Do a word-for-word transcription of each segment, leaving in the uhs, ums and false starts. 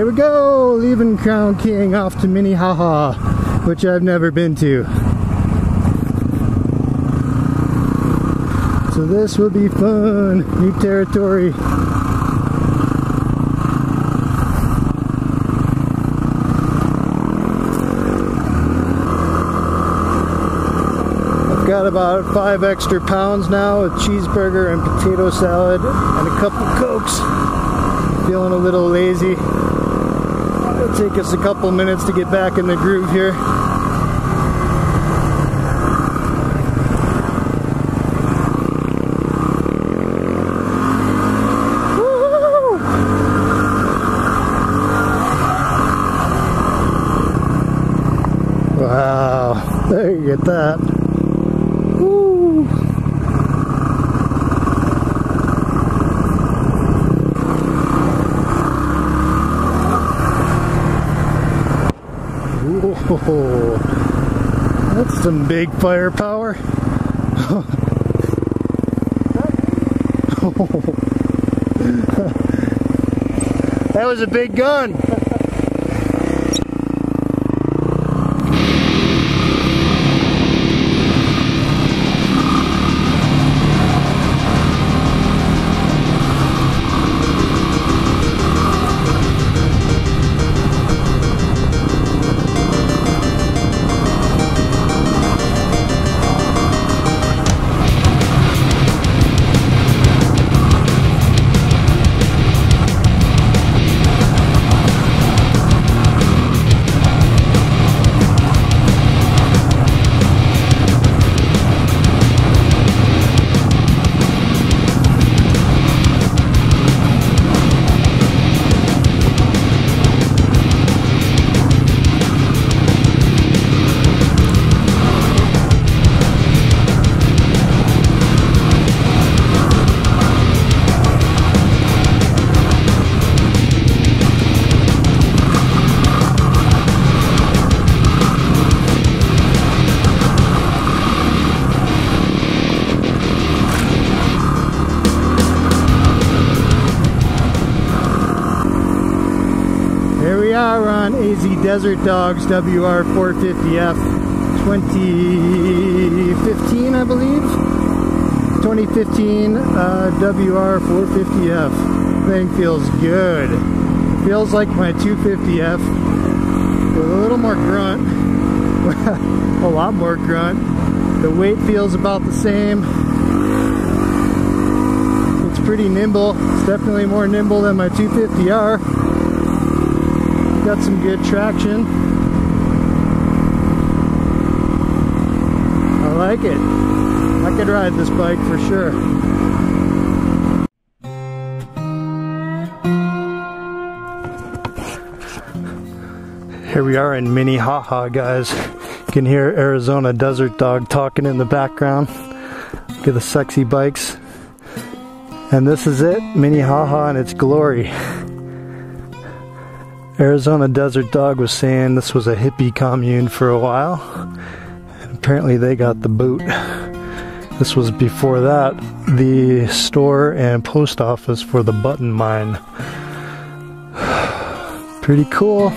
There we go, leaving Crown King off to Minnehaha, which I've never been to. So this will be fun, new territory. I've got about five extra pounds now, a cheeseburger and potato salad and a couple Cokes. Feeling a little lazy. It'll take us a couple minutes to get back in the groove here. Woo! Wow, there you get that. Woo! Whoa, that's some big firepower. That was a big gun. We're on A Z Desert Dogs W R four fifty F twenty fifteen, I believe. twenty fifteen uh, W R four fifty F. Thing feels good. It feels like my two fifty F with a little more grunt. A lot more grunt. The weight feels about the same. It's pretty nimble. It's definitely more nimble than my two fifty R. Got some good traction. I like it. I could ride this bike for sure. Here we are in Minnehaha, guys. You can hear Arizona Desert Dog talking in the background. Look at the sexy bikes. And this is it, Minnehaha in its glory. Arizona Desert Dog was saying this was a hippie commune for a while, and apparently they got the boot. This was before that the store and post office for the button mine. Pretty cool.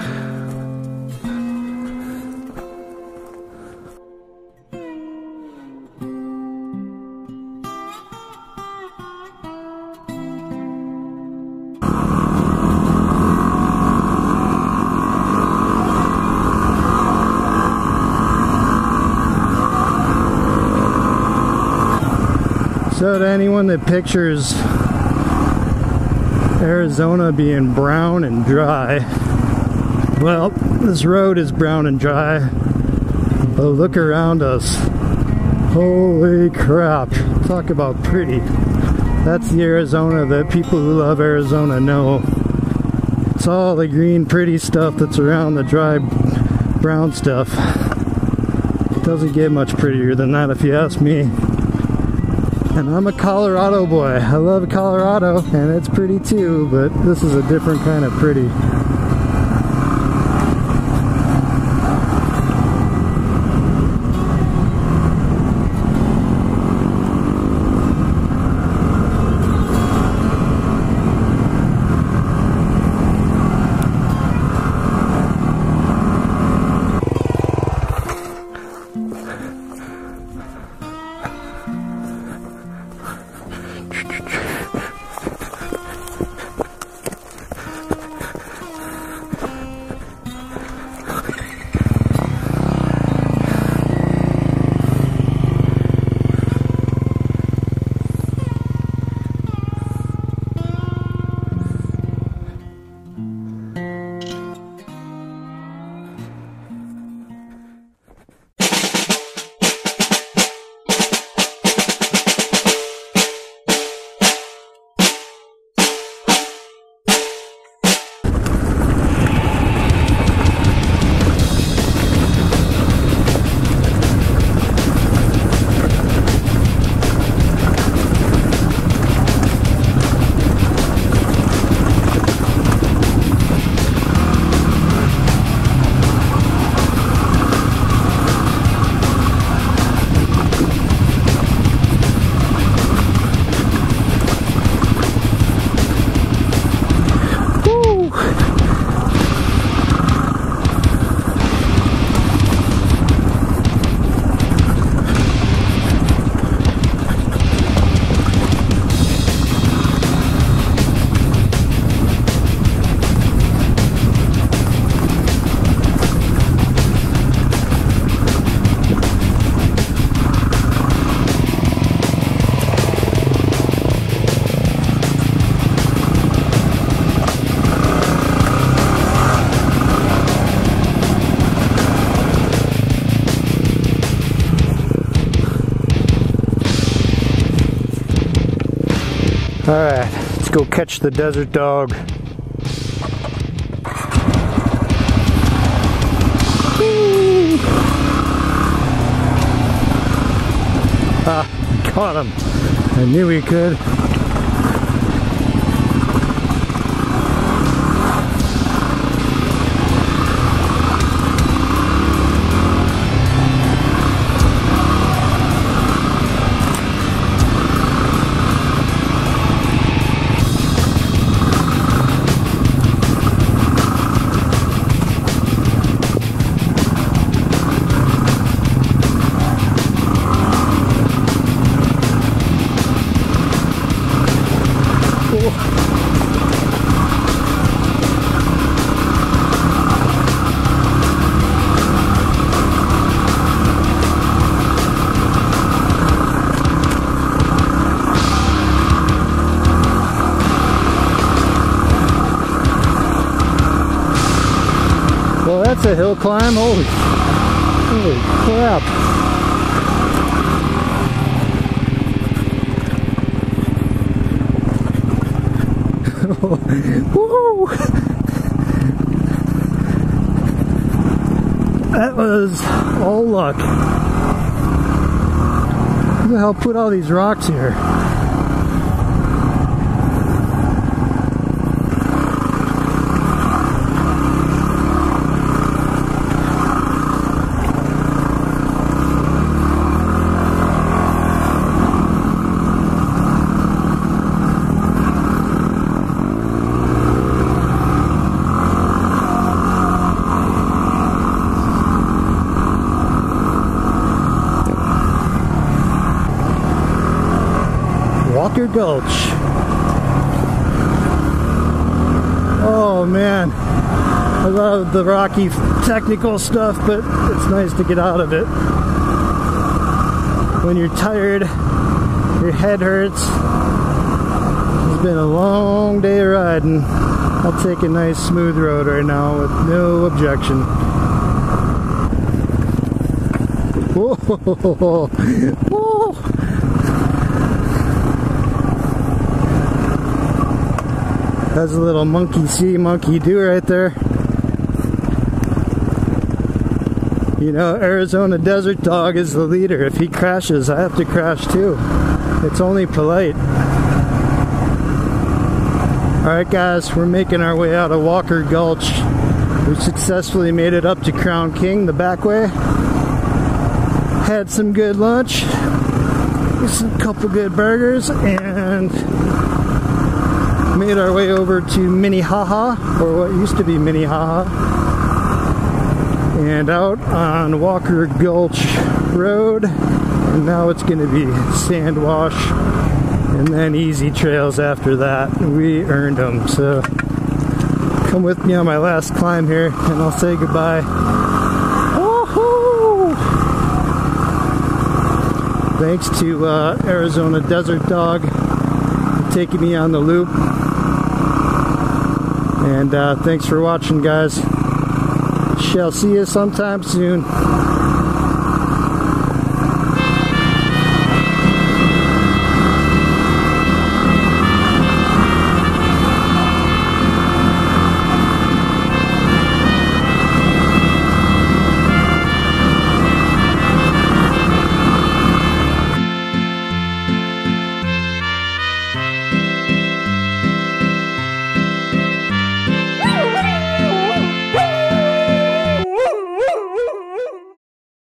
So to anyone that pictures Arizona being brown and dry, well, this road is brown and dry, but look around us. Holy crap, talk about pretty. That's the Arizona that people who love Arizona know. It's all the green pretty stuff that's around the dry brown stuff. It doesn't get much prettier than that if you ask me. And I'm a Colorado boy. I love Colorado, and it's pretty too, but this is a different kind of pretty. Alright, let's go catch the desert dog. Woo! Ah, caught him. I knew he could. Well, that's a hill climb. Holy, holy crap. Woo! That was all luck. Who the hell put all these rocks here? Walker Gulch. Oh man, I love the rocky technical stuff, but it's nice to get out of it. When you're tired, your head hurts. It's been a long day riding. I'll take a nice smooth road right now with no objection. Whoa! Whoa! That's a little monkey see, monkey do right there. You know, Arizona Desert Dog is the leader. If he crashes, I have to crash too. It's only polite. Alright guys, we're making our way out of Walker Gulch. We successfully made it up to Crown King the back way. Had some good lunch, a couple good burgers, and made our way over to Minnehaha, or what used to be Minnehaha, and out on Walker Gulch Road, and now it's going to be sand wash and then easy trails after that. We earned them, so come with me on my last climb here and I'll say goodbye. Woohoo! Thanks to uh, Arizona Desert Dog for taking me on the loop. And uh, thanks for watching, guys. Shall see you sometime soon.